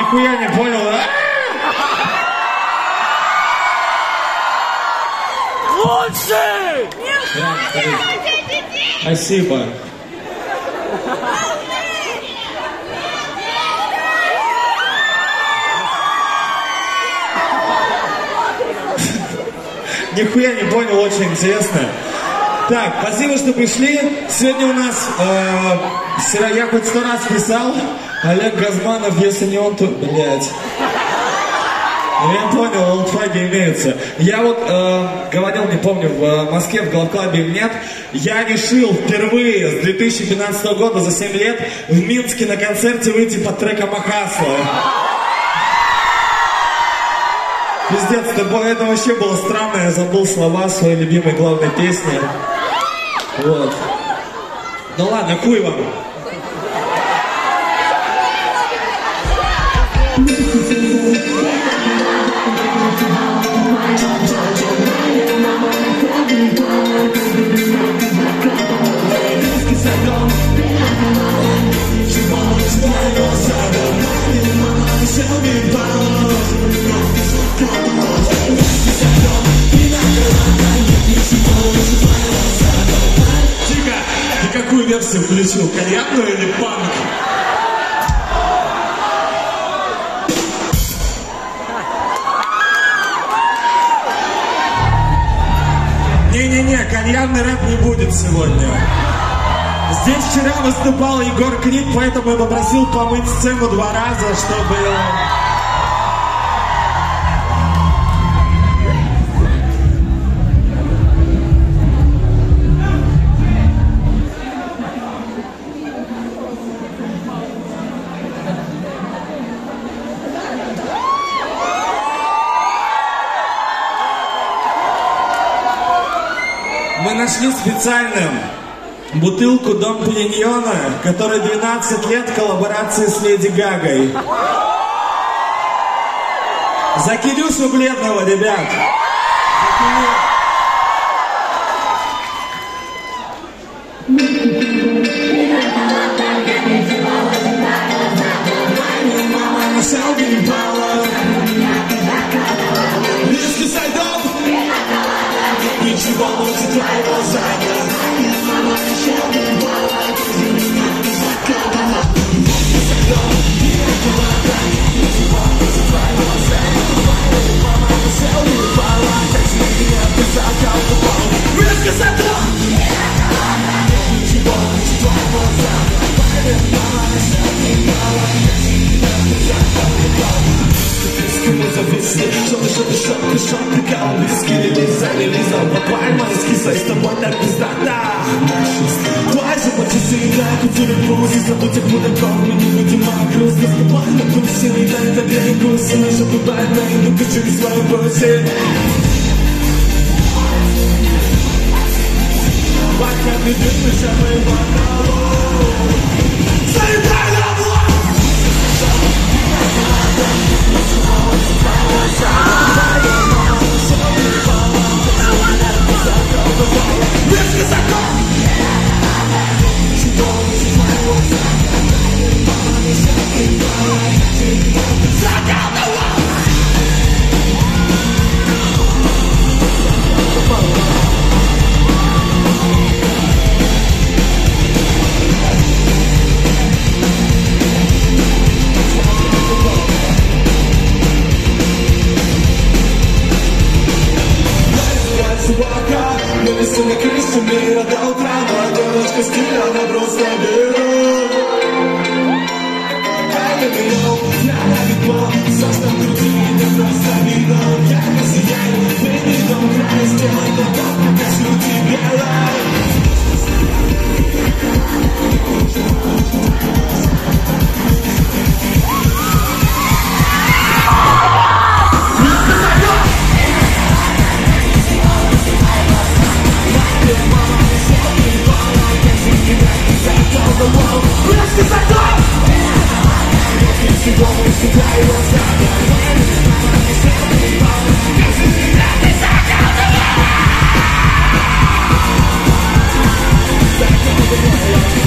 Нихуя не понял, да? Лучший! Спасибо. Нихуя не понял, очень интересно. Так, спасибо, что пришли. Сегодня у нас, я хоть 100 раз писал, Олег Газманов, если не он, то, блядь. Ну, я понял, олдфаги имеются. Я вот говорил, не помню, в Москве в Голдклабе нет. Я решил впервые с 2015 года за 7 лет в Минске на концерте выйти под треком Ахасла. Пиздец, это вообще было странно, я забыл слова своей любимой главной песни. Вот. Ну ладно, хуй вам. Тихо! Ты какую версию включил? Кальянную или панк? Не-не-не, кальянный рэп не будет сегодня. Здесь вчера выступал Егор Крид, поэтому я попросил помыть сцену 2 раза, чтобы... Мы нашли специально бутылку Дом Периньона, которой 12 лет коллаборации с Леди Гагой. За Кирюшу Бледного, ребят! Back on the way.